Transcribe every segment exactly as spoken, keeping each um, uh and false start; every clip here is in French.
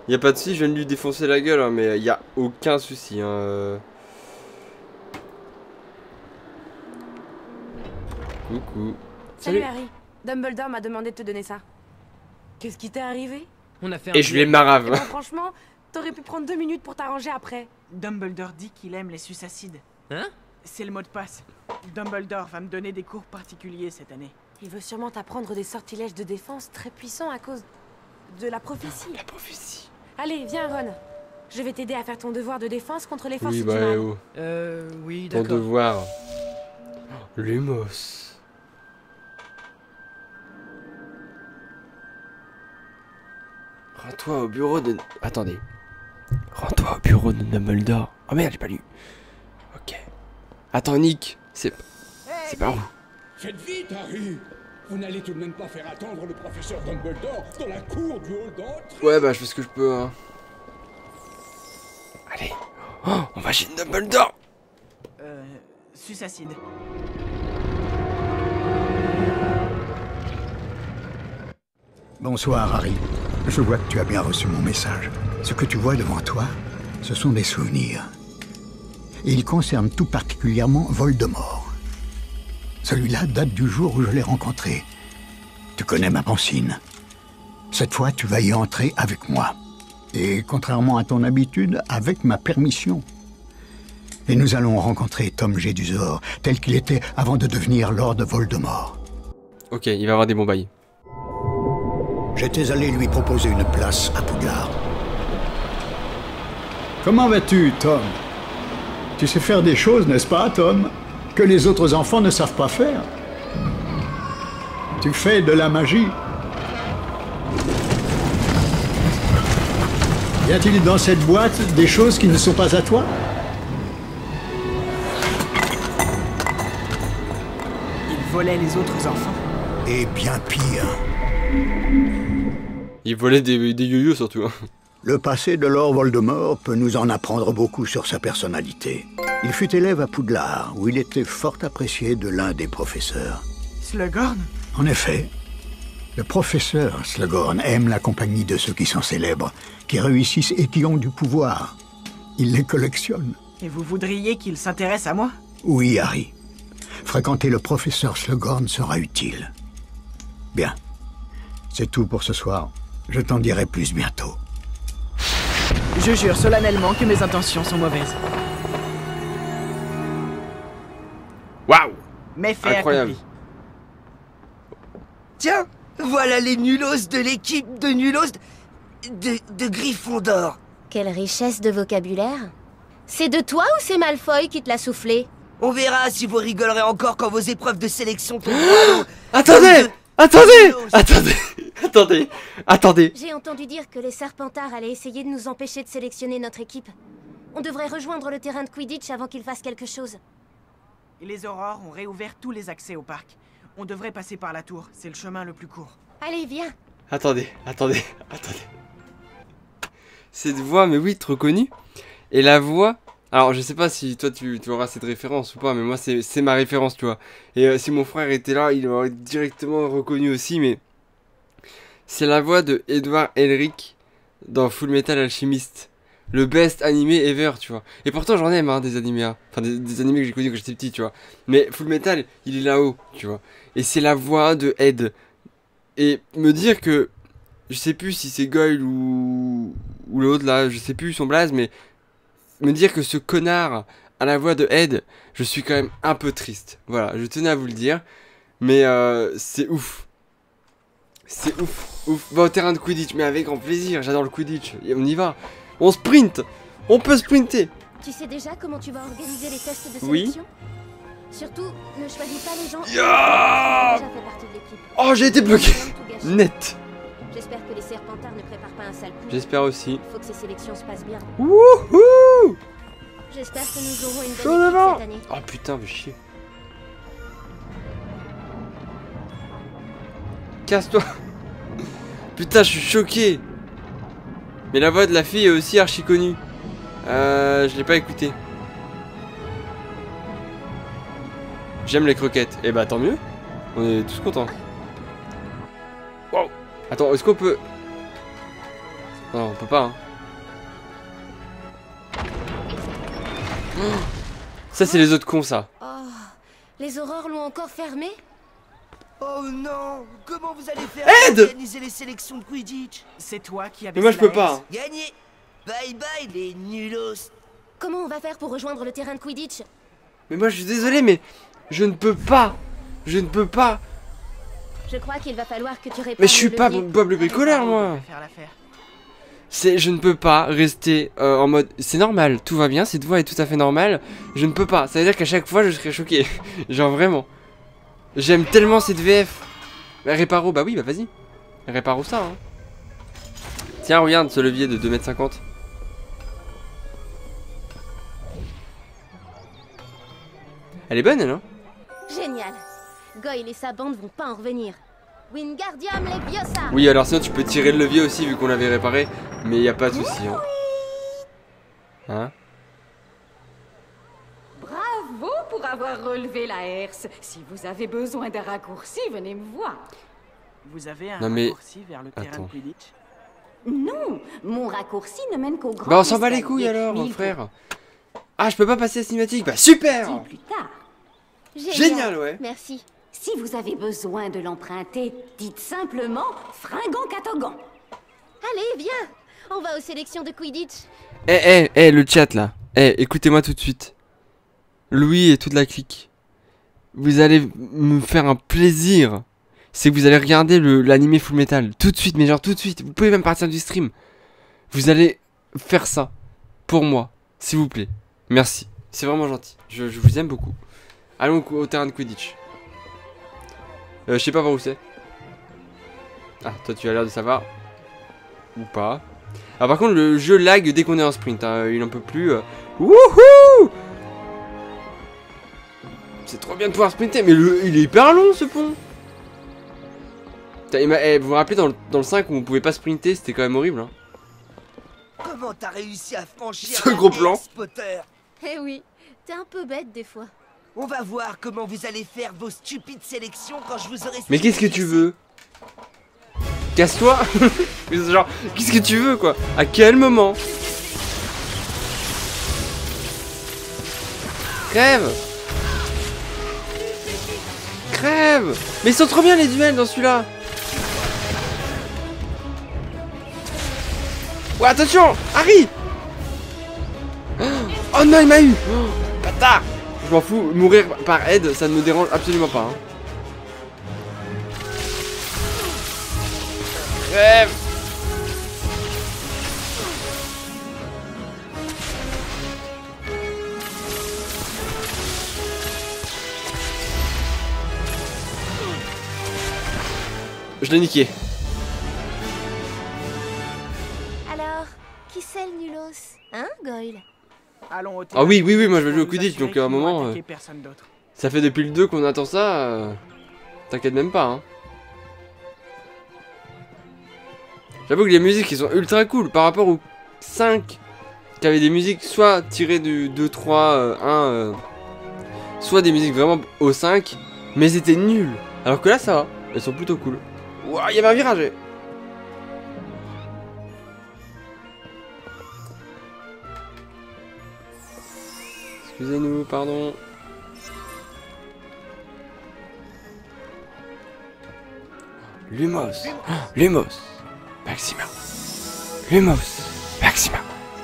Y a pas de soucis, je viens de lui défoncer la gueule, hein, mais y a aucun souci. Hein. Coucou. Salut. Salut Harry. Dumbledore m'a demandé de te donner ça. Qu'est-ce qui t'est arrivé? On a fait un Et je lui ai marave. Eh ben, franchement, t'aurais pu prendre deux minutes pour t'arranger après. Dumbledore dit qu'il aime les suicides. Hein? C'est le mot de passe. Dumbledore va me donner des cours particuliers cette année. Il veut sûrement t'apprendre des sortilèges de défense très puissants à cause de la prophétie. La prophétie. Allez, viens Ron. Je vais t'aider à faire ton devoir de défense contre les forces Oui, du bah, mal. oh. Euh, oui, Ton d'accord. devoir. Lumos. Rends-toi au bureau de... Attendez. Rends-toi au bureau de Dumbledore. Oh merde, j'ai pas lu. Ok. Attends, Nick. C'est... C'est par où? Faites vite, Harry! Vous n'allez tout de même pas faire attendre le professeur Dumbledore dans la cour du hall d'entrée? Ouais, bah je fais ce que je peux, hein. Allez. Oh, on va chez Dumbledore. Euh... Suicide. Bonsoir, Harry. Je vois que tu as bien reçu mon message. Ce que tu vois devant toi, ce sont des souvenirs. Et ils concernent tout particulièrement Voldemort. Celui-là date du jour où je l'ai rencontré. Tu connais ma pensine. Cette fois, tu vas y entrer avec moi. Et contrairement à ton habitude, avec ma permission. Et nous allons rencontrer Tom Jedusor, tel qu'il était avant de devenir Lord Voldemort. Ok, il va avoir des bons bails. J'étais allé lui proposer une place à Poudlard. Comment vas-tu, Tom? Tu sais faire des choses, n'est-ce pas, Tom, que les autres enfants ne savent pas faire? Tu fais de la magie. Y a-t-il dans cette boîte des choses qui ne sont pas à toi? Il volait les autres enfants. Et bien pire. Il volait des, des yo-yo surtout. Hein. Le passé de Lord Voldemort peut nous en apprendre beaucoup sur sa personnalité. Il fut élève à Poudlard, où il était fort apprécié de l'un des professeurs. Slughorn? En effet, le professeur Slughorn aime la compagnie de ceux qui sont célèbres, qui réussissent et qui ont du pouvoir. Il les collectionne. Et vous voudriez qu'il s'intéresse à moi? Oui, Harry. Fréquenter le professeur Slughorn sera utile. Bien. C'est tout pour ce soir. Je t'en dirai plus bientôt. Je jure solennellement que mes intentions sont mauvaises. Waouh! Mais fait Incroyable. accompli. Tiens, voilà les nulos de l'équipe de nulos de, de Gryffondor. Quelle richesse de vocabulaire. C'est de toi ou c'est Malfoy qui te l'a soufflé? On verra si vous rigolerez encore quand vos épreuves de sélection tomberont. Attendez! Attendez! Attendez! Attendez! Attendez! J'ai entendu dire que les Serpentards allaient essayer de nous empêcher de sélectionner notre équipe. On devrait rejoindre le terrain de Quidditch avant qu'ils fassent quelque chose. Et les Aurores ont réouvert tous les accès au parc. On devrait passer par la tour, c'est le chemin le plus court. Allez, viens. Attendez, attendez, attendez. Cette voix, mais oui, trop connue. Et la voix... Alors, je sais pas si toi, tu, tu auras cette référence ou pas, mais moi, c'est ma référence, tu vois. Et euh, si mon frère était là, il aurait directement reconnu aussi, mais... C'est la voix de Edward Elric dans Full Metal Alchemist. Le best animé ever, tu vois. Et pourtant, j'en aime, hein, des animés. Hein. Enfin, des, des animés que j'ai connus quand j'étais petit, tu vois. Mais Full Metal, il est là-haut, tu vois. Et c'est la voix de Ed. Et me dire que... Je sais plus si c'est Goyle ou... Ou l'autre, là, je sais plus son blaze, mais... Me dire que ce connard a la voix de Ed, je suis quand même un peu triste. Voilà, je tenais à vous le dire. Mais euh, c'est ouf. C'est ouf, ouf. Va au terrain de Quidditch, mais avec grand plaisir. J'adore le Quidditch. Et on y va. On sprint. On peut sprinter. Tu sais déjà comment tu vas organiser les tests de Oui. sélection? Surtout, ne choisis pas les gens qui Yeah ont déjà fait partie de l'équipe. Oh, j'ai été bloqué. Net. J'espère que les Serpentards ne préparent pas un sale coup. J'espère aussi. Faut que ces sélections se passent bien. Wouhou. J'espère que nous aurons une Chaud bonne équipe devant. cette année. Oh putain, fais chier. Casse-toi. Putain, je suis choqué. Mais la voix de la fille est aussi archi connue. Euh, je l'ai pas écoutée. J'aime les croquettes. Et bah tant mieux. On est tous contents. Wow. Attends, est-ce qu'on peut... Non, on peut pas, hein. Oh, ça, c'est les autres cons, ça. Oh, les aurores l'ont encore fermé? Oh non! Comment vous allez faire Aide pour organiser les sélections de Quidditch? C'est toi qui as Mais moi, je baissé peux la pas. haine. Hein. Gagné! Bye bye les nulos! Comment on va faire pour rejoindre le terrain de Quidditch? Mais moi, je suis désolé, mais je ne peux pas. Je ne peux pas. Je crois qu'il va falloir que tu répares Mais je suis le pas levier. Bob le bricoleur, moi. Faire l'affaire. C'est, je ne peux pas rester euh, en mode. C'est normal, tout va bien, cette voix est tout à fait normale. Je ne peux pas. Ça veut dire qu'à chaque fois, je serais choqué. Genre vraiment. J'aime tellement cette V F. Bah, réparo, bah oui, bah vas-y. Réparo ça, hein. Tiens, regarde ce levier de deux mètres cinquante. Elle est bonne, elle, hein? Génial. Goyle et sa bande vont pas en revenir. Wingardium Leviosa. Oui, alors sinon tu peux tirer le levier aussi vu qu'on l'avait réparé. Mais y a pas de souci, hein. Hein? Bravo pour avoir relevé la herse. Si vous avez besoin d'un raccourci, venez me voir. Vous avez un Non, mais- raccourci vers le terrain Attends. de Quidditch? Non, mon raccourci ne mène qu'au grand Bah on s'en bat les couilles escalier, alors, mais mon il frère. Ah, je peux pas passer la cinématique. Bah super! faut plus tard. Génial. Génial, ouais. Merci. Si vous avez besoin de l'emprunter, dites simplement Fringant Catogan. Allez, viens. On va aux sélections de Quidditch. Eh, eh, eh, le chat là. Eh, écoutez-moi tout de suite. Louis et toute la clique. Vous allez me faire un plaisir. C'est que vous allez regarder le l'animé Full Metal. Tout de suite, mais genre tout de suite. Vous pouvez même partir du stream. Vous allez faire ça. Pour moi. S'il vous plaît. Merci. C'est vraiment gentil. Je, je vous aime beaucoup. Allons au, au terrain de Quidditch. Euh, je sais pas voir où c'est. Ah, toi tu as l'air de savoir. Ou pas. Ah, par contre, le jeu lag dès qu'on est en sprint. Hein. Il en peut plus. Euh... Wouhou! C'est trop bien de pouvoir sprinter. Mais le, il est hyper long ce pont. Putain, il m'a- eh, vous vous rappelez dans le, dans le cinq où on pouvait pas sprinter, c'était quand même horrible. Hein. Comment t'as réussi à franchir Ce la gros plan. Herse, Potter? Eh oui, t'es un peu bête des fois. On va voir comment vous allez faire vos stupides sélections quand je vous aurai... Mais qu'est-ce que tu veux? Casse-toi. Genre, qu'est-ce que tu veux quoi? À quel moment? Crève! Crève! Mais ils sont trop bien les duels dans celui-là! Ouais, attention! Harry! Oh non, il m'a eu! Oh, bâtard! Je m'en fous, mourir par aide, ça ne me dérange absolument pas. Hein. Crève! Je l'ai niqué. Alors, qui c'est le nulos? Hein, Goyle? Allons au Ah oui, oui, oui, moi je vais pour jouer au nous Quidditch, assurer donc à un qu'ils n'ont moment... attaqué euh, personne d'autre. Ça fait depuis le deux qu'on attend ça. euh, T'inquiète même pas. Hein. J'avoue que les musiques ils sont ultra cool par rapport au cinq qui avait des musiques soit tirées du deux, trois, euh, un, euh, soit des musiques vraiment au cinq, mais c'était nul. Alors que là ça va, elles sont plutôt cool. Ouah, il y avait un virage. eh. Excusez-nous, pardon. Lumos, Lumos, Maxima, Lumos, Maxima.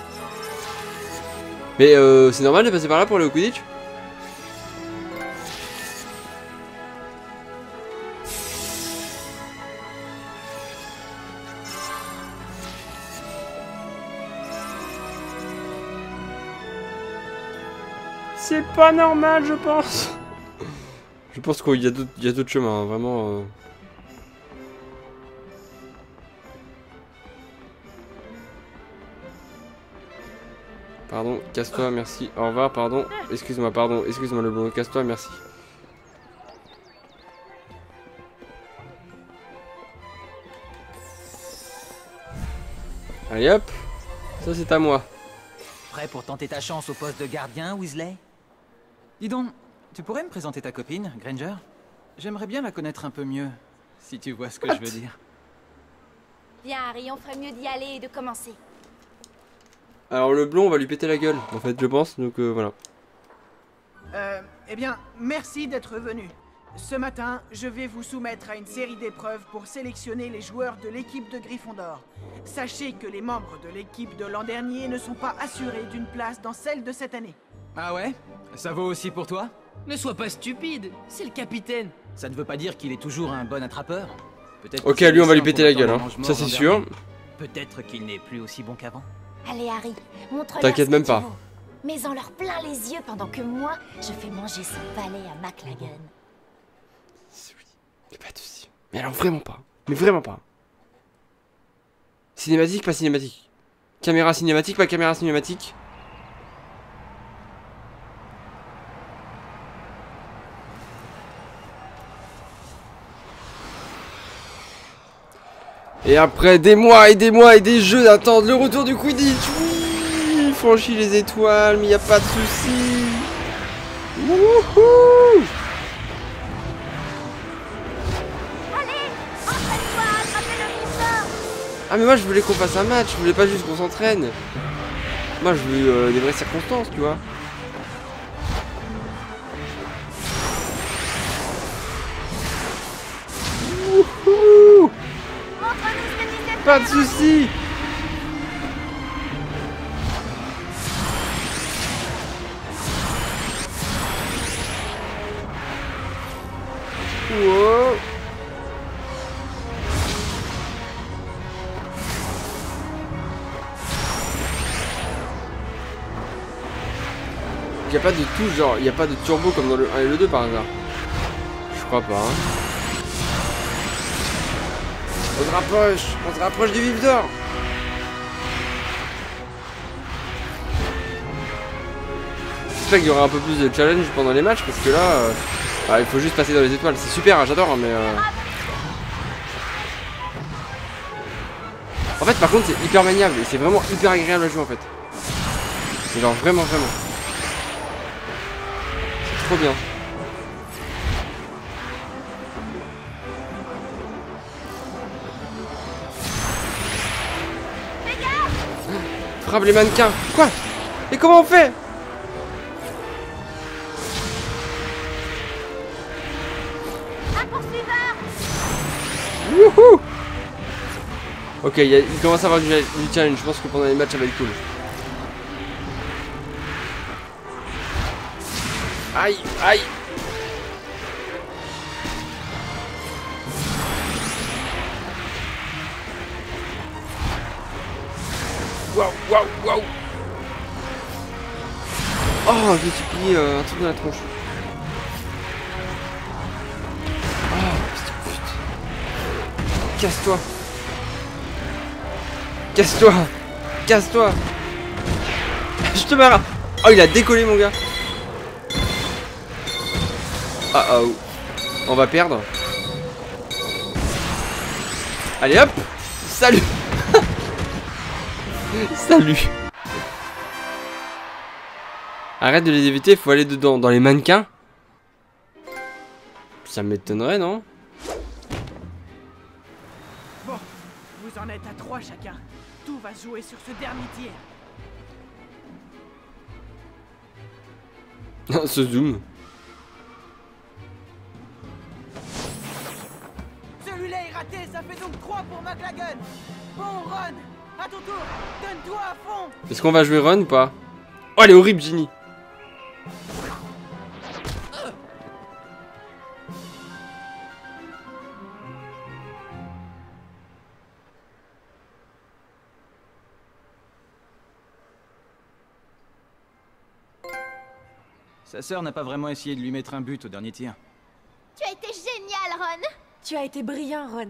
Mais euh, c'est normal de passer par là pour aller au Quidditch? C'est pas normal, je pense. Je pense qu'il y a d'autres, il y a d'autres chemins, hein, vraiment. euh. Pardon, casse-toi, merci. Au revoir, pardon. Excuse-moi, pardon. Excuse-moi le blond. Casse-toi, merci. Allez hop. Ça c'est à moi. Prêt pour tenter ta chance au poste de gardien, Weasley? Dis donc, tu pourrais me présenter ta copine, Granger? J'aimerais bien la connaître un peu mieux, si tu vois ce que je veux dire. Viens, Harry, on ferait mieux d'y aller et de commencer. Alors le blond, on va lui péter la gueule, en fait, je pense, donc euh, voilà. Euh, eh bien, merci d'être venu. Ce matin, je vais vous soumettre à une série d'épreuves pour sélectionner les joueurs de l'équipe de Gryffondor. Sachez que les membres de l'équipe de l'an dernier ne sont pas assurés d'une place dans celle de cette année. Ah ouais? Ça vaut aussi pour toi? Ne sois pas stupide, c'est le capitaine. Ça ne veut pas dire qu'il est toujours un bon attrapeur. Peut-être. Ok, lui on va lui péter la gueule, hein. Ça c'est sûr. Peut-être qu'il n'est plus aussi bon qu'avant. Allez, Harry, montre-leur. T'inquiète ce même que pas. tu vaux. Mets-en-leur plein les yeux pendant que moi, je fais manger son palais à McLaggen. Y'a pas de soucis. Mais alors vraiment pas. Mais vraiment pas. Cinématique, pas cinématique. Caméra cinématique, pas caméra cinématique. Et après des mois et des mois et des jeux d'attendre le retour du Quidditch. Oui, franchit les étoiles, mais y a pas de soucis. Wouhou. Ah mais moi je voulais qu'on fasse un match, je voulais pas juste qu'on s'entraîne. Moi je veux euh, des vraies circonstances, tu vois. Wouhou. Pas de soucis. Wow. Il n'y a pas de touche, genre, il n'y a pas de turbo comme dans le un et le deux par hasard. Je crois pas, hein. On se rapproche, on se rapproche du vif d'or. J'espère qu'il y aura un peu plus de challenge pendant les matchs parce que là, euh, bah, il faut juste passer dans les étoiles. C'est super, hein, j'adore, mais... Euh... En fait, par contre, c'est hyper maniable et c'est vraiment hyper agréable à jouer en fait. C'est genre vraiment, vraiment. Trop bien. Frappe les mannequins. Quoi? Et comment on fait? Un poursuiveur. Wouhou. Ok, il, y a, il commence à avoir du, du challenge. Je pense que pendant les matchs ça va être cool. Aïe, aïe. Waouh, waouh, waouh. Oh, je me suis pris euh, un truc dans la tronche. Oh, putain. Casse-toi. Casse-toi. Casse-toi. Je te marre. Oh, il a décollé, mon gars. Ah oh. On va perdre. Allez hop. Salut. Salut. Arrête de les éviter, faut aller dedans. Dans les mannequins. Ça m'étonnerait, non? Bon, vous en êtes à trois chacun. Tout va se jouer sur ce dernier tir. Ce zoom. Celui-là est raté, ça fait donc trois pour McLaggen. Bon, Ron, à ton tour, donne-toi à fond. Est-ce qu'on va jouer Ron ou pas? Oh, elle est horrible, Ginny. Sa sœur n'a pas vraiment essayé de lui mettre un but au dernier tir. Tu as été génial, Ron. Tu as été brillant, Ron.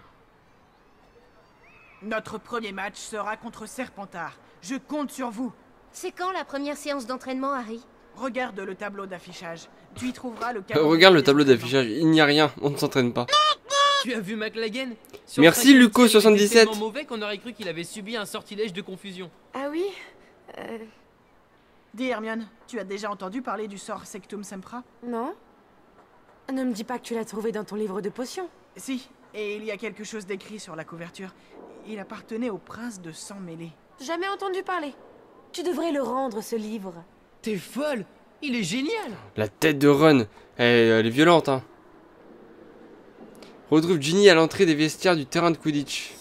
Notre premier match sera contre Serpentard. Je compte sur vous. C'est quand la première séance d'entraînement, Harry? Regarde le tableau d'affichage. Tu y trouveras le Euh, regarde le tableau d'affichage, il n'y a rien, on ne s'entraîne pas. Tu as vu McLaggen? Merci Luco soixante-dix-sept. Il était tellement mauvais qu'on aurait cru qu'il avait subi un sortilège de confusion. Ah oui euh... Dis Hermione, tu as déjà entendu parler du sort Sectum Sempra? Non. Ne me dis pas que tu l'as trouvé dans ton livre de potions. Si, et il y a quelque chose d'écrit sur la couverture. Il appartenait au prince de Sang Mêlé. Jamais entendu parler. Tu devrais le rendre, ce livre. T'es folle. Il est génial. La tête de Ron. Elle, elle est violente, hein. Retrouve Ginny à l'entrée des vestiaires du terrain de Quidditch.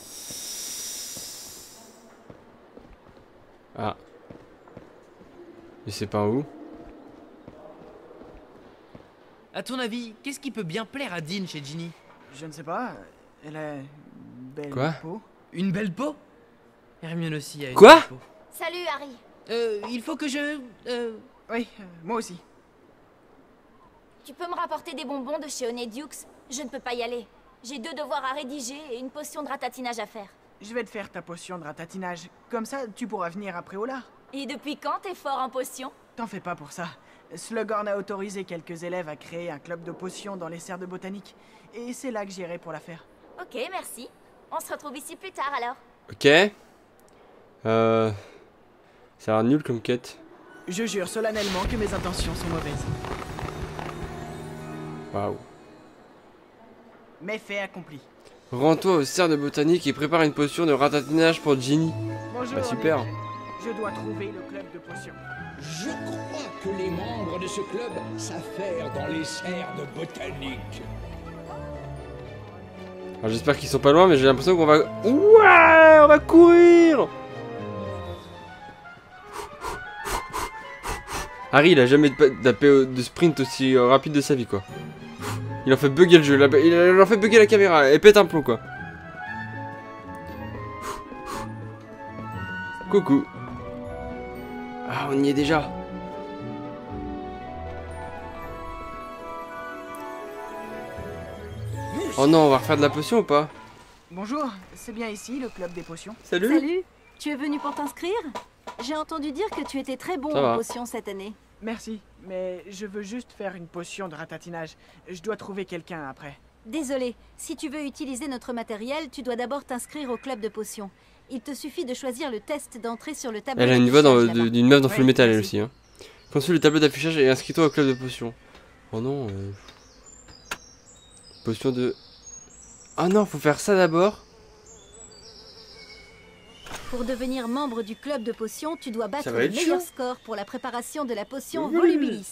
Ah. Mais c'est pas où? À ton avis, qu'est-ce qui peut bien plaire à Dean chez Ginny? Je ne sais pas. Elle a une belle Quoi? peau. Une belle peau? Hermione aussi a une Quoi? belle peau. Salut, Harry. Euh, il faut que je... Euh... Oui, euh, moi aussi. Tu peux me rapporter des bonbons de chez Honeydukes? Je ne peux pas y aller. J'ai deux devoirs à rédiger et une potion de ratatinage à faire. Je vais te faire ta potion de ratatinage. Comme ça, tu pourras venir après Olar. Et depuis quand t'es fort en potions? T'en fais pas pour ça. Slughorn a autorisé quelques élèves à créer un club de potions dans les serres de botanique. Et c'est là que j'irai pour la faire. Ok, merci. On se retrouve ici plus tard alors. Ok. Euh... Ça a l'air nul comme quête. Je jure solennellement que mes intentions sont mauvaises. Waouh. Mais fait accompli. Rends-toi aux serres de botanique et prépare une potion de ratatinage pour Ginny. Bonjour. Bah super. Nick. Je dois trouver le club de potions. Je crois que les membres de ce club savent faire dans les serres de botanique. Alors j'espère qu'ils sont pas loin, mais j'ai l'impression qu'on va... Ouais, on va courir. Harry, il a jamais tapé de sprint aussi rapide de sa vie, quoi. Il en fait bugger le jeu, il en fait bugger la caméra, elle pète un plomb, quoi. Coucou. Ah, on y est déjà. Oh non, on va refaire de la potion ou pas? Bonjour, c'est bien ici le club des potions. Salut. Salut. Tu es venu pour t'inscrire? J'ai entendu dire que tu étais très bon Ça en va. potions cette année. Merci, mais je veux juste faire une potion de ratatinage. Je dois trouver quelqu'un après. Désolé, si tu veux utiliser notre matériel, tu dois d'abord t'inscrire au club de potions. Il te suffit de choisir le test d'entrée sur le tableau. Elle a une voix d'affichage dans- là-bas. de- d'une meuf dans Ouais, Full Metal, elle merci. aussi. Hein. Consulte le tableau d'affichage et inscris-toi au club de potions. Oh non. euh, Potion de... Ah non, faut faire ça d'abord. Pour devenir membre du club de potions, tu dois battre Ça va le être meilleur chaud. score pour la préparation de la potion Oui. Volubilis.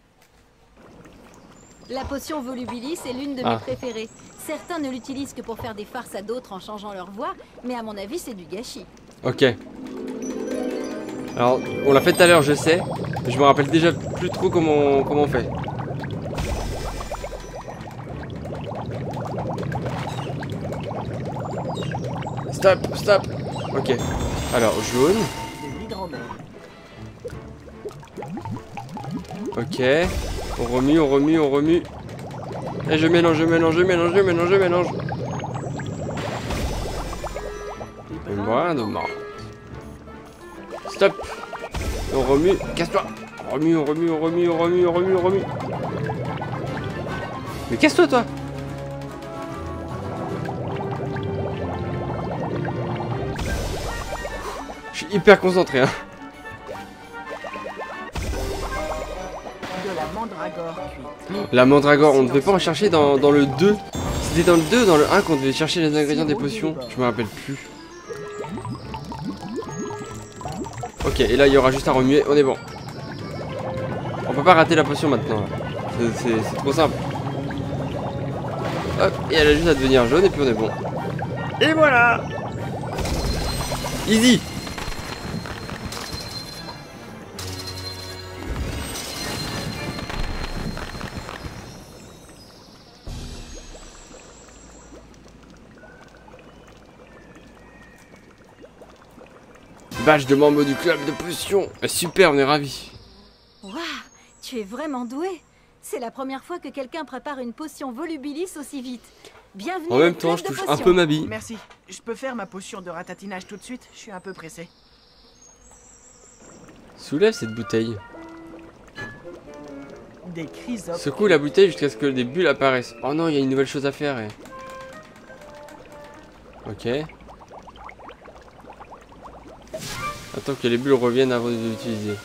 La potion Volubilis est l'une de Ah. mes préférées. Certains ne l'utilisent que pour faire des farces à d'autres en changeant leur voix, mais à mon avis, c'est du gâchis. Ok. Alors, on l'a fait tout à l'heure, je sais. Mais je me rappelle déjà plus trop comment, comment on fait. Stop, stop. Ok. Alors, jaune. De l'hydromel. Ok. On remue, on remue, on remue. Et je mélange, je mélange, je mélange, je mélange, je mélange. Et voilà, de mort. Stop. On remue. Casse-toi. On remue, on remue, on remue, on remue, on remue, on remue. Mais casse-toi, toi. Je suis hyper concentré, hein. De la mandragore cuite. La mandragore, on ne devait pas en chercher dans, dans le deux. C'était dans le deux, dans le un qu'on devait chercher les ingrédients des potions. Je me rappelle plus. Ok, et là il y aura juste à remuer, on est bon. On peut pas rater la potion maintenant. là. C'est- C'est c'est trop simple. Hop, et elle a juste à devenir jaune et puis on est bon. Et voilà. Easy. Badge de membre du club de potions. Super, on est ravis. Waouh, tu es vraiment doué. C'est la première fois que quelqu'un prépare une potion Volubilis aussi vite. Bienvenue En au même club temps, je de touche un potions. peu ma bille. Merci. Je peux faire ma potion de ratatinage tout de suite. Je suis un peu pressé. Soulève cette bouteille. Des chrysopes. Secoue la bouteille jusqu'à ce que des bulles apparaissent. Oh non, il y a une nouvelle chose à faire. eh. Ok. Attends que les bulles reviennent avant de les utiliser.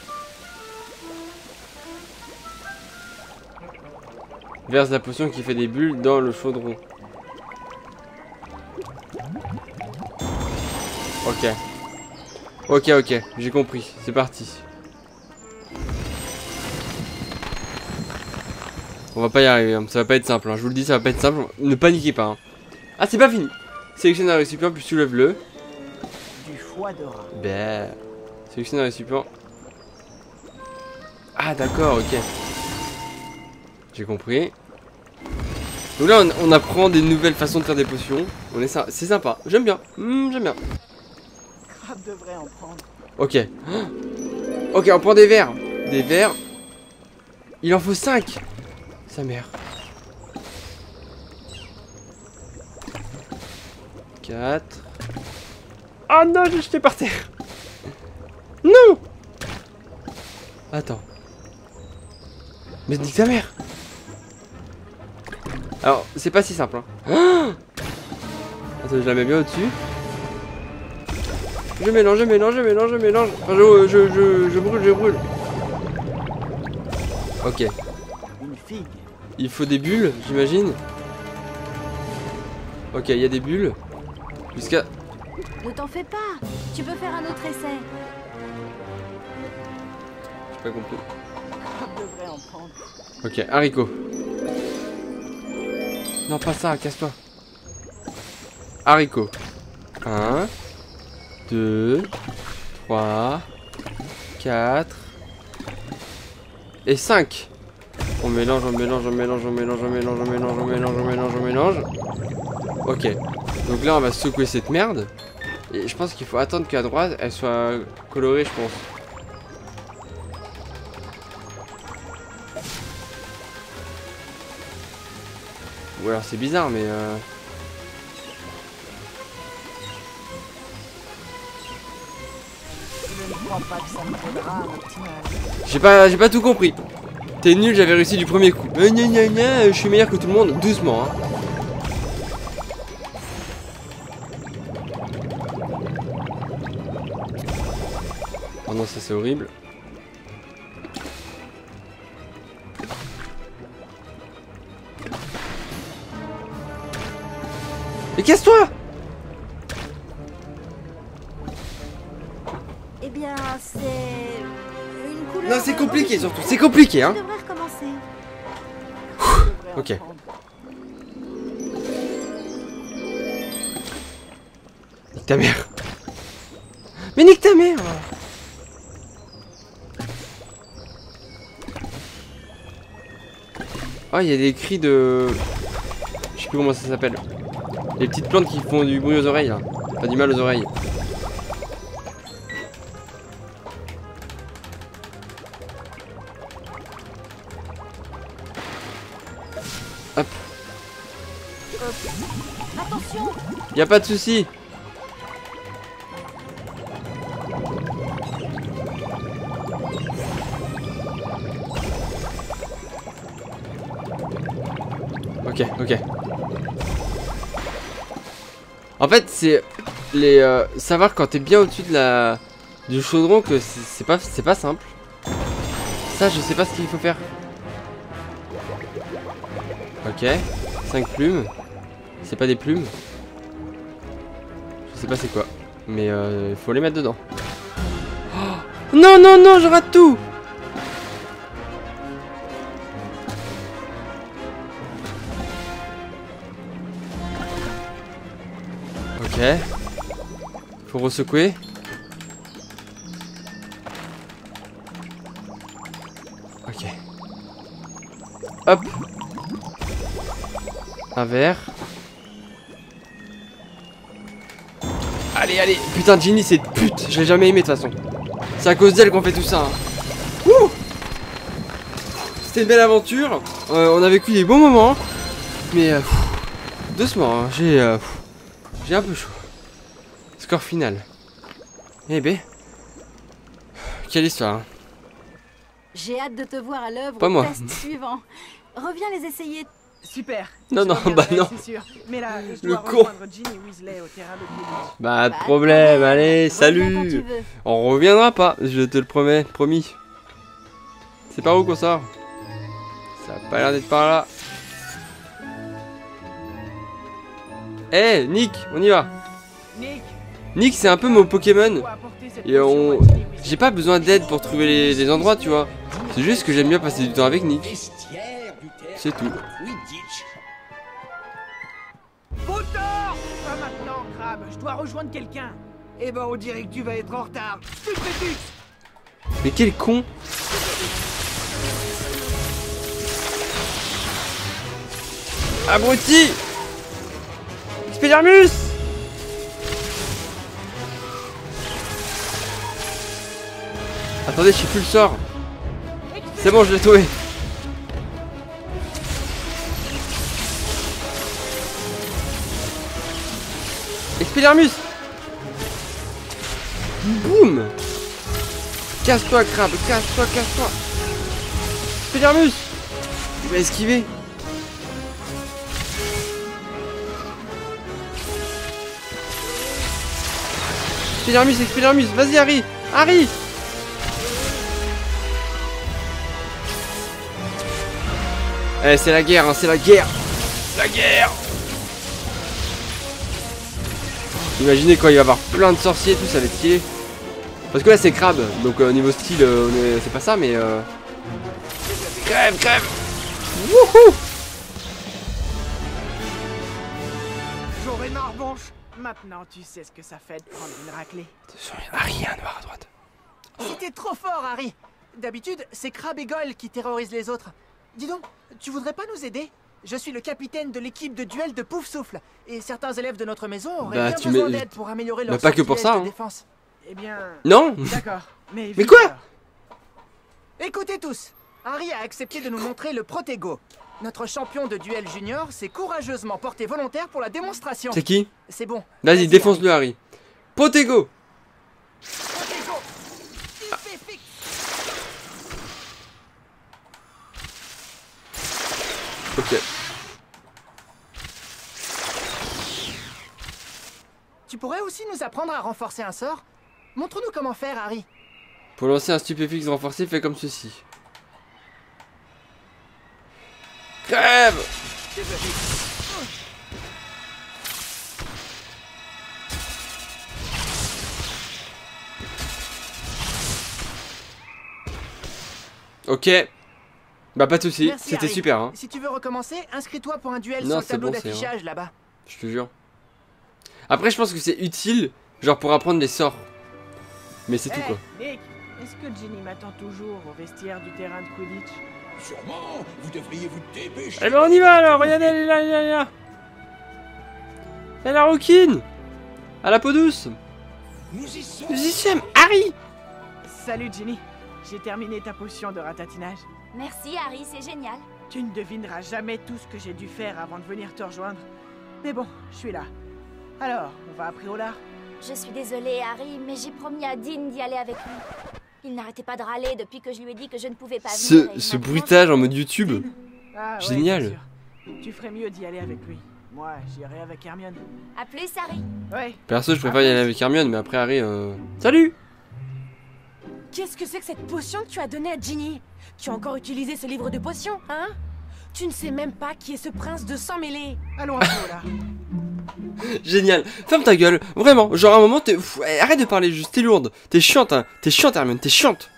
Verse la potion qui fait des bulles dans le chaudron. Ok. Ok, ok, j'ai compris. C'est parti. On va pas y arriver, hein. Ça va pas être simple. Hein. Je vous le dis, ça va pas être simple. Ne paniquez pas. Hein. Ah, c'est pas fini. Sélectionne un récipient, puis soulève-le. Du foie de rat. Bah. Sélectionne un récipient. Ah, d'accord, ok. J'ai compris. Donc là, on, on apprend des nouvelles façons de faire des potions. On est ça, c'est sympa. J'aime bien. Mmh, j'aime bien. Crab devrait en prendre. Ok. Ok, on prend des verres. Des verres. Il en faut cinq. Sa mère. quatre. Oh non, j'ai jeté par terre. Non. Attends. Mais nique ta mère. Alors, c'est pas si simple. Hein. Oh, attends, je la mets bien au-dessus. Je mélange, je mélange, je mélange, je mélange. Enfin, je, je, je, je brûle, je brûle. Ok. Une figue. Il faut des bulles, j'imagine. Ok, il y a des bulles. Jusqu'à... Ne t'en fais pas. Tu peux faire un autre essai. J'ai pas compris. Crab devrait en prendre. Ok, haricot. Non, pas ça, casse-toi. Haricot. un, deux, trois, quatre et cinq. On mélange, on mélange, on mélange, on mélange, on mélange, on mélange, on mélange, on mélange, on mélange. Ok. Donc là, on va secouer cette merde. Et je pense qu'il faut attendre qu'à droite, elle soit colorée, je pense. Ou alors c'est bizarre, mais euh... Je ne crois pas que ça me vaudra un optimal. J'ai pas, j'ai pas tout compris. T'es nul, j'avais réussi du premier coup. Euh, gna, gna, gna, je suis meilleur que tout le monde, doucement. Hein. Oh non, ça c'est horrible. Mais casse-toi! Eh bien, c'est une couleur. Non, c'est compliqué surtout, c'est compliqué, hein. Tu devrais recommencer. Ok. Nique ta mère. Mais nique ta mère. Oh, il y a des cris de... Je sais plus comment ça s'appelle. Les petites plantes qui font du bruit aux oreilles, là. Pas du mal aux oreilles. Hop. Attention. Y a pas de souci. Ok, ok. En fait, c'est les euh, savoir quand t'es bien au-dessus de la du chaudron que c'est pas c'est pas simple. Ça, je sais pas ce qu'il faut faire. Ok, cinq plumes. C'est pas des plumes. Je sais pas c'est quoi, mais il euh, faut les mettre dedans. Oh non non non, je rate tout. Ok. Faut ressecouer. Ok. Hop. Un verre. Allez, allez. Putain, Ginny, c'est pute. Je l'ai jamais aimé de toute façon. C'est à cause d'elle qu'on fait tout ça. Hein. Ouh. C'était une belle aventure. Euh, on a vécu des bons moments. Mais euh, pff, doucement, hein. J'ai euh, j'ai un peu chaud. Score final. Eh ben. Quelle histoire. Hein. J'ai hâte de te voir à l'œuvre Pas au moi. test suivant. Reviens les essayer. Super. Non, Je non, reviendrai, bah non. c'est sûr. Mais là, je Le dois con. rejoindre Ginny Weasley au terrain de Quidditch. Bah, de problème, allez, Reviens quand salut. tu veux. On reviendra pas, je te le promets, promis. C'est par où qu'on sort? Ça a pas l'air d'être par là. Eh, hey, Nick, on y va. Nick, Nick c'est un peu mon Pokémon. Et on... j'ai pas besoin d'aide pour trouver les, les endroits, tu vois. C'est juste que j'aime bien passer du temps avec Nick. C'est tout. Autant pas maintenant, Crabe. Je dois rejoindre quelqu'un. Eh ben, on dirait que tu vas être en retard. Stupéfix. Mais quel con. Abruti. Expelliarmus. Attendez, je sais plus le sort. C'est bon, je l'ai trouvé. Expelliarmus. Boum. Casse-toi, Crabe, casse-toi, casse-toi. Expelliarmus. Il va esquiver. Expelliarmus, Expelliarmus, vas-y Harry. Harry. Eh, c'est la guerre, hein, c'est la guerre. La guerre. Imaginez quand il va y avoir plein de sorciers et tout, ça va être stylé. Parce que là c'est Crabe, donc euh, niveau style, euh, c'est pas ça, mais euh... crève, crève. Wouhou. J'aurai ma revanche. Maintenant, tu sais ce que ça fait de prendre une raclée. Attention, Harry, il y a un noir à droite. C'était trop fort, Harry. D'habitude, c'est Crabe et Goyle qui terrorisent les autres. Dis donc, tu voudrais pas nous aider? Je suis le capitaine de l'équipe de duel de Pouf Souffle, et certains élèves de notre maison auraient bah, bien tu besoin mets... d'aide pour améliorer leur bah, pas que pour ça, de hein. défense. Eh bien... Non. D'accord, mais... Mais quoi? Écoutez tous, Harry a accepté de nous montrer le Protego. Notre champion de duel junior s'est courageusement porté volontaire pour la démonstration. C'est qui? C'est bon. Vas-y, défonce-le, Harry. Protego. Protego. Ah. Ok. Tu pourrais aussi nous apprendre à renforcer un sort? Montre-nous comment faire, Harry. Pour lancer un stupéfixe renforcé, fais comme ceci. Crève. Ok. Bah pas de soucis, c'était super hein. Si tu veux recommencer, inscris-toi pour un duel non, sur le tableau bon, d'affichage là-bas. Je te jure. Après je pense que c'est utile, genre pour apprendre les sorts. Mais c'est hey, tout quoi. Nick, est-ce que Ginny m'attend toujours au vestiaire du terrain de Quidditch? Sûrement, vous devriez vous dépêcher. Eh ben on y va alors, regardez, elle est là, elle est là, elle est là. Elle a la rouquine. À la peau douce. Nous y sommes. Nous y sommes, Harry. Salut Ginny, j'ai terminé ta potion de ratatinage. Merci Harry, c'est génial. Tu ne devineras jamais tout ce que j'ai dû faire avant de venir te rejoindre. Mais bon, je suis là. Alors, on va à Préolard? Je suis désolée Harry, mais j'ai promis à Dean d'y aller avec lui. Il n'arrêtait pas de râler depuis que je lui ai dit que je ne pouvais pas ce, venir. Ce bruitage en mode YouTube. Ah, ouais, génial. Tu ferais mieux d'y aller avec lui. Moi, j'irai avec Hermione. À plus Harry. Ouais. Perso, je préfère y aller avec Hermione, mais après Harry, euh... salut. Qu'est-ce que c'est que cette potion que tu as donnée à Ginny? Tu as encore utilisé ce livre de potions, hein? Tu ne sais même pas qui est ce prince de sang mêlé. Allons à Préolard. Génial. Ferme ta gueule. Vraiment. Genre à un moment, t'es... arrête de parler juste. T'es lourde. T'es chiante, hein. T'es chiante, Hermione. T'es chiante.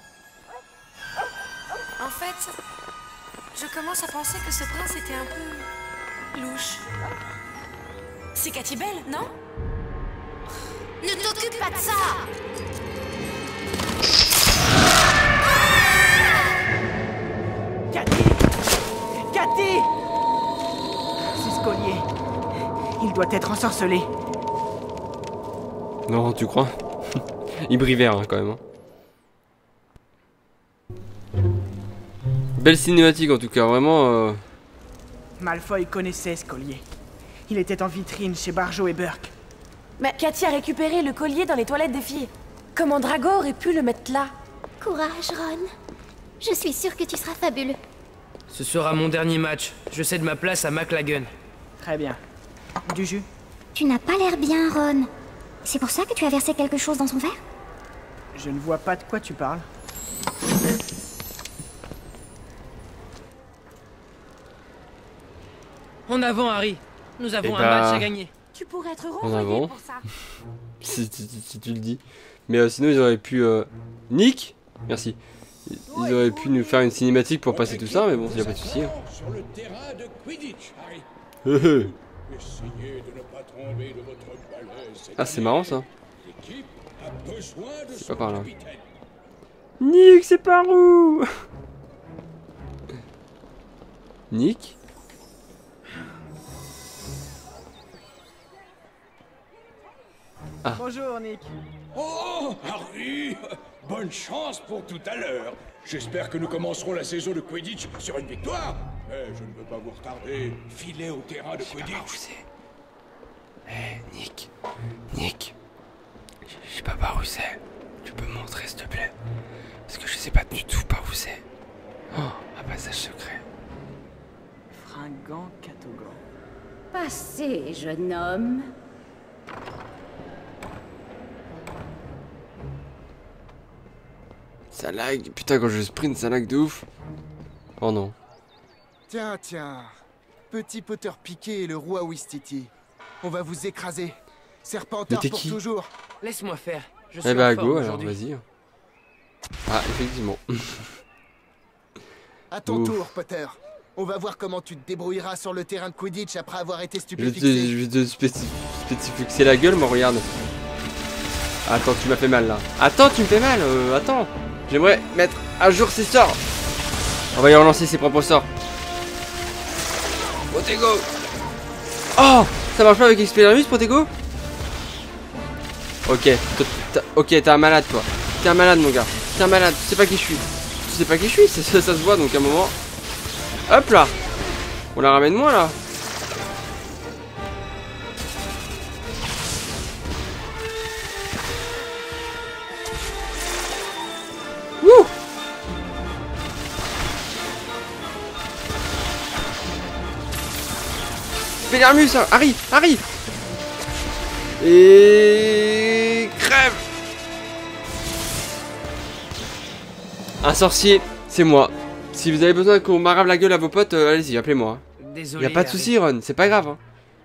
En fait, je commence à penser que ce prince était un peu... louche. C'est Katy Bell, non? Ne t'occupe pas de ça. Cathy! Cathy! C'est ce collier. Il doit être ensorcelé. Non, tu crois? Il brille vert, hein, quand même. Hein. Belle cinématique, en tout cas. Vraiment... Euh... Malfoy connaissait ce collier. Il était en vitrine chez Barjo et Burke. Mais Cathy a récupéré le collier dans les toilettes des filles. Comment Drago aurait pu le mettre là? Courage, Ron. Je suis sûre que tu seras fabuleux. Ce sera mon dernier match. Je cède ma place à McLagan. Très bien. Du jus? Tu n'as pas l'air bien, Ron. C'est pour ça que tu as versé quelque chose dans son verre? Je ne vois pas de quoi tu parles. En avant, Harry. Nous avons Eh un bah... match à gagner. Tu pourrais être En avant. renvoyé pour ça. si, si, si, si tu le dis. Mais euh, sinon ils auraient pu... Euh... Nick, merci. Ils auraient pu nous faire une cinématique pour passer tout ça, mais bon, il n'y a pas de souci. Hein. Sur le terrain de Quidditch, Harry. Essayez de ne pas tomber de votre balai. Ah, c'est marrant ça. L'équipe a besoin de C'est son pas par là. capitaine. Nick, c'est par où? Nick? Ah. Bonjour, Nick. Oh, Harry! Bonne chance pour tout à l'heure. J'espère que nous commencerons la saison de Quidditch sur une victoire. Mais je ne veux pas vous retarder. Filez au terrain de Quidditch. Eh, hey, Nick. Nick. Je sais pas par où c'est. Tu peux me montrer, s'il te plaît? Parce que je sais pas du tout par où c'est. Oh, un passage secret. Fringant Catogan. Passez, jeune homme. Ça lag. Putain, quand je sprint, ça lag de ouf. Oh non. Tiens, tiens. Petit Potter piqué et le roi Ouistiti. On va vous écraser. Serpentard pour qui toujours. Laisse-moi faire. Je suis eh bah, en forme go, alors aujourd'hui. vas-y. Ah, effectivement. À ton Ouf. tour, Potter. On va voir comment tu te débrouilleras sur le terrain de Quidditch après avoir été Je vais te, stupéfixé. je vais te spécif spécifixer la gueule, moi, regarde. Attends, tu m'as fait mal là. Attends, tu me fais mal. Euh, attends. J'aimerais mettre à jour ses sorts. On va y relancer ses propres sorts. Protego. Oh, ça marche pas avec Expelliarmus, Protego? Ok, ok, t'es un malade, toi. T'es un malade, mon gars. T'es un malade. Tu sais pas qui je suis. Tu sais pas qui je suis, ça, ça, ça se voit, donc à un moment. Hop là. On la ramène moins là. Wouh. Expelliarmus, hein. Harry, Harry. Et crève. Un sorcier, c'est moi. Si vous avez besoin qu'on m'arrabe la gueule à vos potes, euh, allez-y, appelez-moi. Désolé. Y a pas de souci, Ron, c'est pas grave. Hein.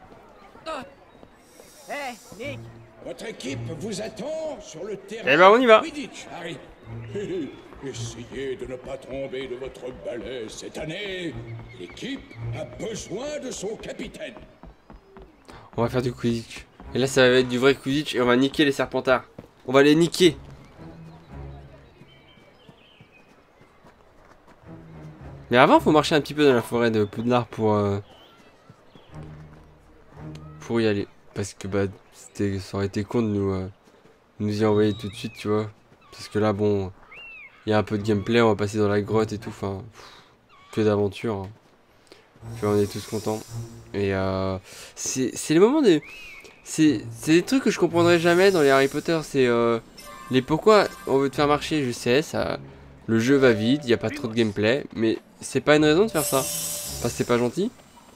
Hey, Nick. Votre équipe vous attend sur le terrain Eh ben, on y va. de Quidditch, Harry. Essayez de ne pas tomber de votre balai cette année. L'équipe a besoin de son capitaine. On va faire du Quidditch. Et là, ça va être du vrai Quidditch et on va niquer les Serpentards. On va les niquer. Mais avant, faut marcher un petit peu dans la forêt de Poudlard pour euh, pour y aller, parce que bah c'était, ça aurait été con de nous euh, nous y envoyer tout de suite, tu vois. Parce que là, bon, il y a un peu de gameplay, on va passer dans la grotte et tout, enfin, que d'aventure. Hein. Tu vois, on est tous contents. Et euh, c'est c'est les moments des, c'est c'est des trucs que je comprendrai jamais dans les Harry Potter. C'est euh, les pourquoi on veut te faire marcher, je sais, ça. Le jeu va vite, il n'y a pas trop de gameplay, mais c'est pas une raison de faire ça. Parce que c'est pas gentil.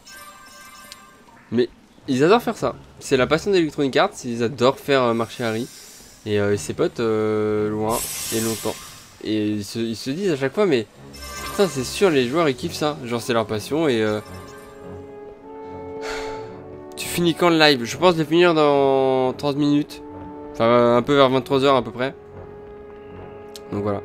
Mais ils adorent faire ça. C'est la passion d'Electronic Arts, ils adorent faire euh, marcher Harry. Et, euh, et ses potes euh, loin et longtemps. Et ils se, ils se disent à chaque fois, mais putain, c'est sûr, les joueurs ils kiffent ça. Genre, c'est leur passion et. Euh... Tu finis quand le live? Je pense le finir dans trente minutes. Enfin, un peu vers vingt-trois heures à peu près. Donc voilà.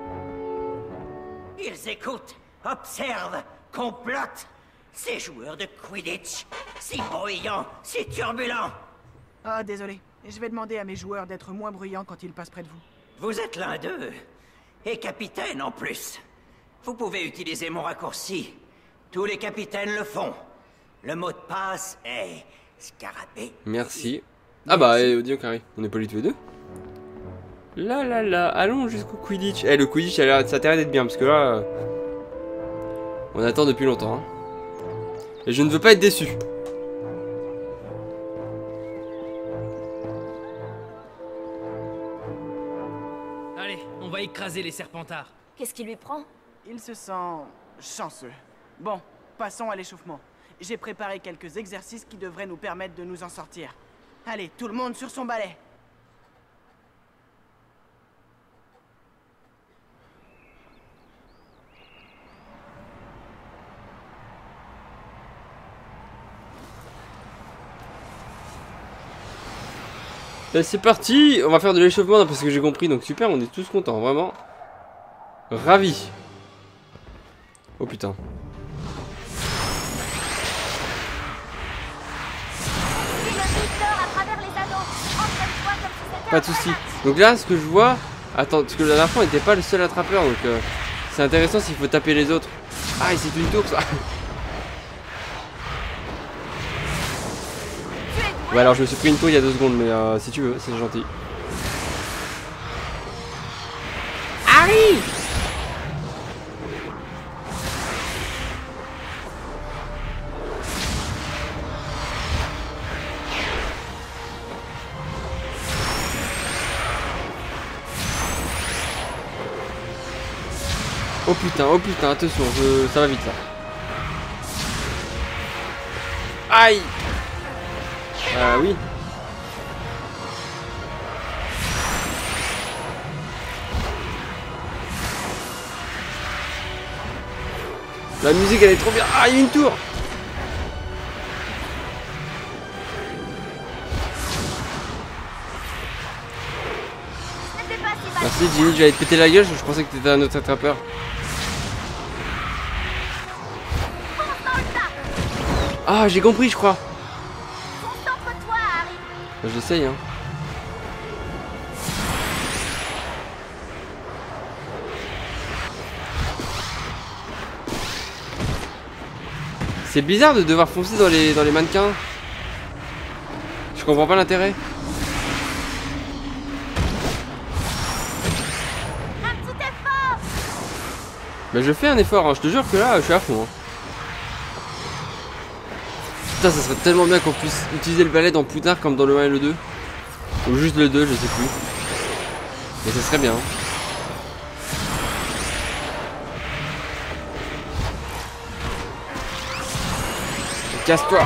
Ils écoutent, observent, complotent. Ces joueurs de Quidditch, si bruyants, si turbulents. Ah, désolé. Je vais demander à mes joueurs d'être moins bruyants quand ils passent près de vous. Vous êtes l'un d'eux. Et capitaine en plus. Vous pouvez utiliser mon raccourci. Tous les capitaines le font. Le mot de passe est scarabée. Merci. Ah bah, eh, dis donc, Harry, on est polis tous les deux. Là là là, allons jusqu'au Quidditch. Eh, le Quidditch, ça a l'air d'être bien, parce que là, euh, on attend depuis longtemps. Hein. Et je ne veux pas être déçu. Allez, on va écraser les Serpentards. Qu'est-ce qui lui prend? Il se sent chanceux. Bon, passons à l'échauffement. J'ai préparé quelques exercices qui devraient nous permettre de nous en sortir. Allez, tout le monde sur son balai. Et c'est parti. On va faire de l'échauffement parce que j'ai compris. Donc super, on est tous contents. Vraiment. Ravis. Oh putain. Pas de soucis. Donc là, ce que je vois... Attends, parce que la dernière fois, on n'était pas le seul attrapeur. Donc euh, c'est intéressant s'il faut taper les autres. Ah, et c'est une tour ça. Ouais, alors je me suis pris une tour il y a deux secondes, mais euh, si tu veux, c'est gentil. Harry! Oh putain, oh putain, attention, je... ça va vite là. Aïe! Ah oui. La musique elle est trop bien. Ah, il y a une tour. Merci Ginny, j'allais te péter la gueule, je pensais que t'étais un autre attrapeur. Ah, j'ai compris je crois. J'essaye hein. C'est bizarre de devoir foncer dans les dans les mannequins. Je comprends pas l'intérêt. Mais je fais un effort, hein. Je te jure que là je suis à fond. Hein. Putain, ça serait tellement bien qu'on puisse utiliser le balai dans Poudlard comme dans le un et le deux. Ou juste le deux, je sais plus. Mais ça serait bien. Casse-toi.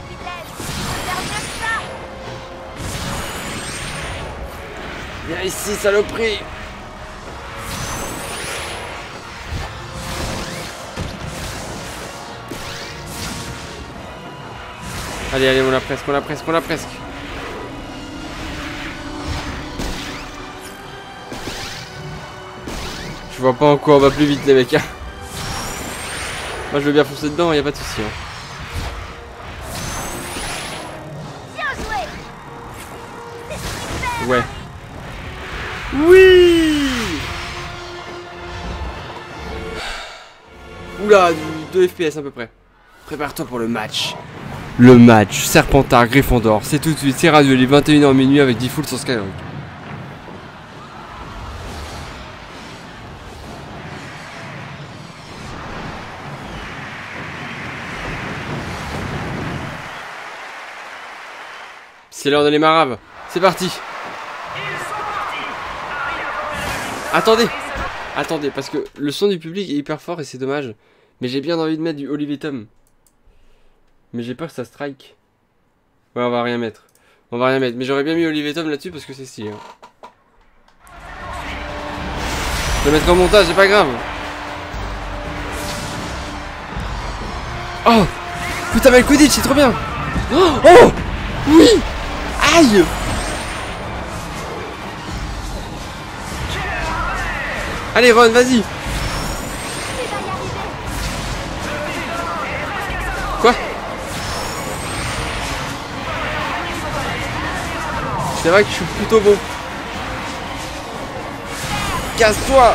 Viens ici, saloperie. Allez, allez, on l'a presque, on l'a presque, on l'a presque. Je vois pas en quoi on va plus vite les mecs. Moi je veux bien foncer dedans, y a pas de souci. Hein. Ouais. Oui. Oula, deux F P S à peu près. Prépare-toi pour le match. Le match Serpentard Gryffondor, c'est tout de suite, c'est radio, les vingt et une heures minuit avec Default sur Skyrock. C'est l'heure de les maraves, c'est parti. Attendez, attendez, parce que le son du public est hyper fort et c'est dommage. Mais j'ai bien envie de mettre du Olivier Tom. Mais j'ai peur que ça strike. Ouais, on va rien mettre. On va rien mettre. Mais j'aurais bien mis Olivier Tom là-dessus parce que c'est stylé. Hein. Je vais mettre en montage, c'est pas grave. Oh putain, mais le Quidditch, c'est trop bien. Oh, oh oui. Aïe. Allez Ron, vas-y. Quoi? C'est vrai que je suis plutôt bon. Casse-toi.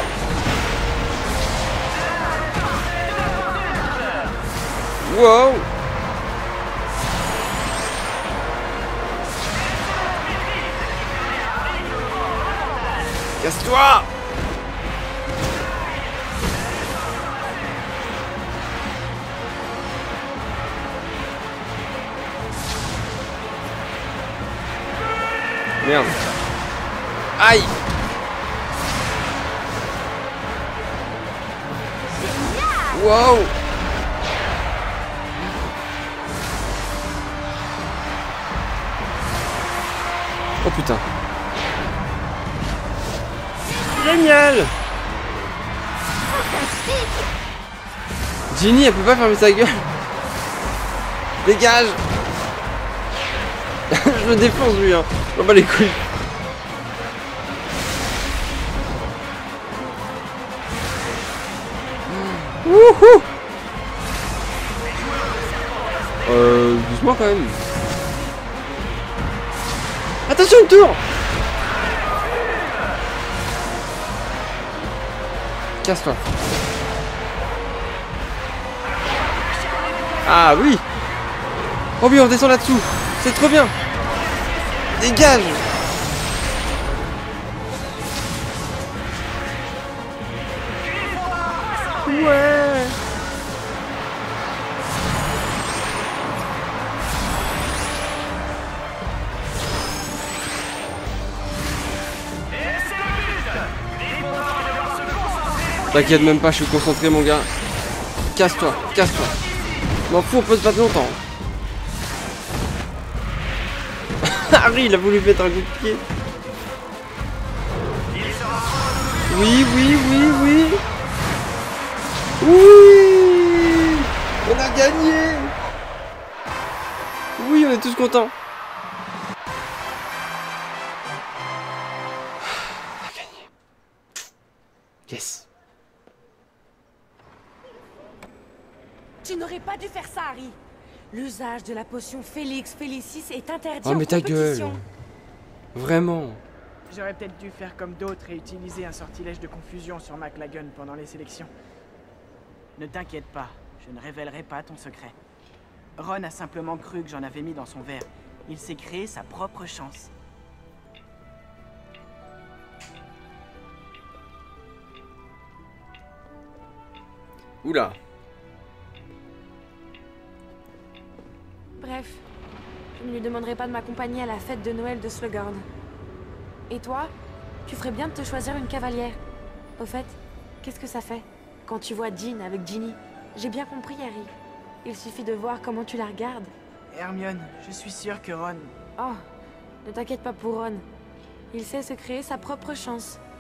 Wow. Casse-toi. Merde. Aïe. Wow. Oh putain. Génial. Ginny, elle peut pas fermer sa gueule. Dégage. Je le défonce lui, hein. Oh bah les couilles. Wouhou. Euh, doucement quand même. Attention, une tour. Casse-toi. Ah oui. Oh oui, on descend là-dessous. C'est trop bien. Dégage. Ouais. T'inquiète même pas, je suis concentré mon gars. Casse-toi, casse-toi. M'en fous, on peut se battre longtemps. Harry, il a voulu mettre un coup de pied. Oui, oui, oui, oui. Oui. On a gagné. Oui, on est tous contents. On a gagné. Yes. Tu n'aurais pas dû faire ça, Harry. L'usage de la potion Félix Félicis est interdit Oh en mais ta gueule. compétition. Vraiment. J'aurais peut-être dû faire comme d'autres et utiliser un sortilège de confusion sur McLagan pendant les sélections. Ne t'inquiète pas, je ne révélerai pas ton secret. Ron a simplement cru que j'en avais mis dans son verre. Il s'est créé sa propre chance. Oula. Bref, je ne lui demanderai pas de m'accompagner à la fête de Noël de Slughorn. Et toi, tu ferais bien de te choisir une cavalière. Au fait, qu'est-ce que ça fait quand tu vois Jean avec Ginny? J'ai bien compris, Harry. Il suffit de voir comment tu la regardes. Hermione, je suis sûr que Ron... Oh, ne t'inquiète pas pour Ron. Il sait se créer sa propre chance.